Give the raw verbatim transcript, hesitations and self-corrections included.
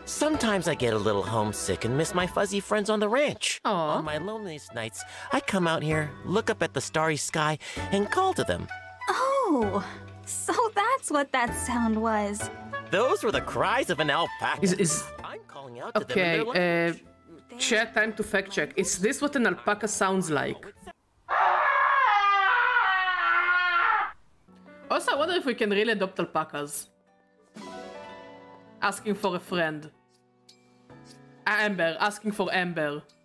Sometimes I get a little homesick and miss my fuzzy friends on the ranch. Aw. On my loneliest nights, I come out here, look up at the starry sky, and call to them. Oh, so that's what that sound was. Those were the cries of an alpaca. Is, is... I'm calling out to Okay, them in their uh... chat, time to fact check. Is this what an alpaca sounds like? Also, I wonder if we can really adopt alpacas. Asking for a friend. Amber, asking for Amber.